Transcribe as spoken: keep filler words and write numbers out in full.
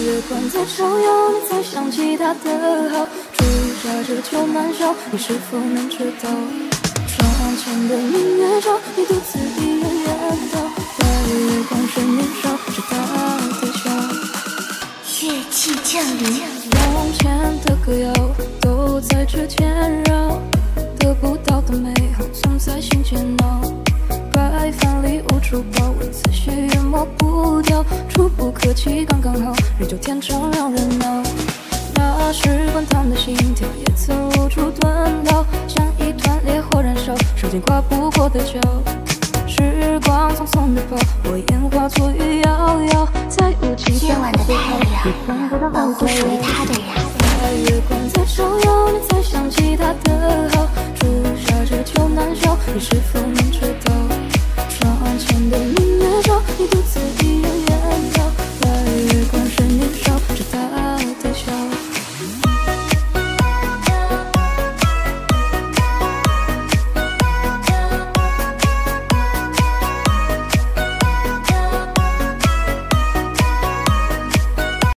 月光在照耀，你才想起他的好。初夏这秋难消，你是否能知道？窗前的明月照，你独自一人远逃。白月光是年少，是他的笑。 乐器降临， 从前的歌谣都在指尖绕，得不到的美好总在心间闹。白饭里无处报，文字血也抹不掉，触不可及刚刚好，日久天长让人恼。那时滚烫的心跳也曾无处遁逃，像一团烈火燃烧，手间跨不过的桥。时光匆匆地跑，我眼化作雨遥遥，再无期夜晚的太阳保护属于他的人。 白月光在照耀，你才想起他的好。